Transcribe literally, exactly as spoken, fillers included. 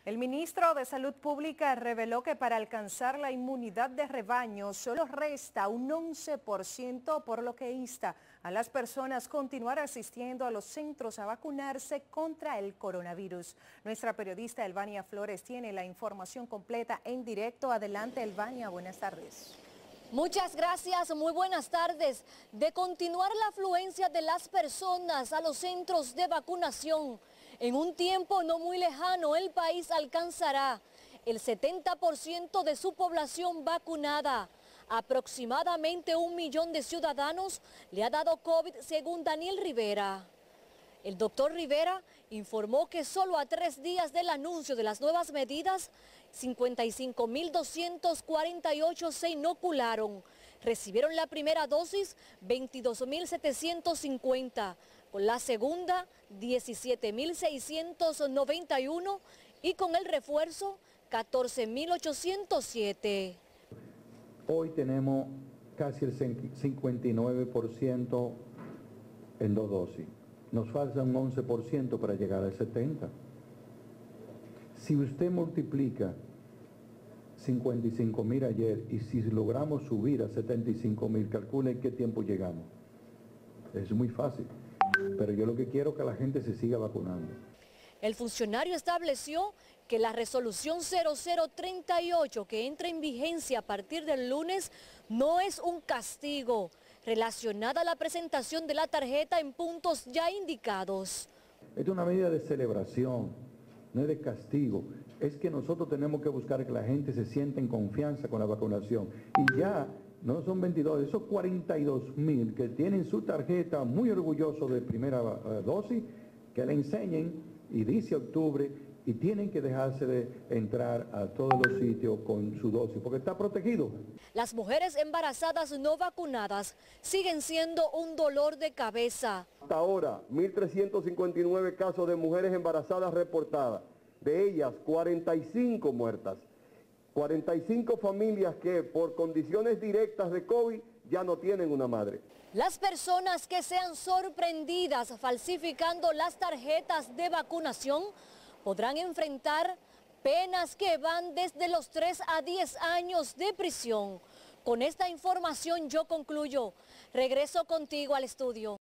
El ministro de Salud Pública reveló que para alcanzar la inmunidad de rebaño solo resta un once por ciento, por lo que insta a las personas continuar asistiendo a los centros a vacunarse contra el coronavirus. Nuestra periodista Elvania Flores tiene la información completa en directo. Adelante, Elvania, buenas tardes. Muchas gracias, muy buenas tardes. De continuar la afluencia de las personas a los centros de vacunación, en un tiempo no muy lejano el país alcanzará el setenta por ciento de su población vacunada. Aproximadamente un millón de ciudadanos le ha dado COVID según Daniel Rivera. El doctor Rivera informó que solo a tres días del anuncio de las nuevas medidas, cincuenta y cinco mil doscientos cuarenta y ocho se inocularon. Recibieron la primera dosis veintidós mil setecientos cincuenta, con la segunda diecisiete mil seiscientos noventa y uno y con el refuerzo catorce mil ochocientos siete. Hoy tenemos casi el cincuenta y nueve por ciento en dos dosis. Nos falta un once por ciento para llegar al setenta por ciento. Si usted multiplica cincuenta y cinco mil ayer y si logramos subir a setenta y cinco mil, calcule en qué tiempo llegamos. Es muy fácil, pero yo lo que quiero es que la gente se siga vacunando. El funcionario estableció que la resolución cero cero treinta y ocho, que entra en vigencia a partir del lunes, no es un castigo, relacionada a la presentación de la tarjeta en puntos ya indicados. Es una medida de celebración, no es de castigo. Es que nosotros tenemos que buscar que la gente se sienta en confianza con la vacunación. Y ya no son veintidós, esos cuarenta y dos mil que tienen su tarjeta muy orgullosos de primera uh, dosis, que le enseñen y dice octubre y tienen que dejarse de entrar a todos los sitios con su dosis, porque está protegido. Las mujeres embarazadas no vacunadas siguen siendo un dolor de cabeza. Hasta ahora, mil trescientos cincuenta y nueve casos de mujeres embarazadas reportadas, de ellas cuarenta y cinco muertas. cuarenta y cinco familias que por condiciones directas de COVID ya no tienen una madre. Las personas que sean sorprendidas falsificando las tarjetas de vacunación podrán enfrentar penas que van desde los tres a diez años de prisión. Con esta información yo concluyo. Regreso contigo al estudio.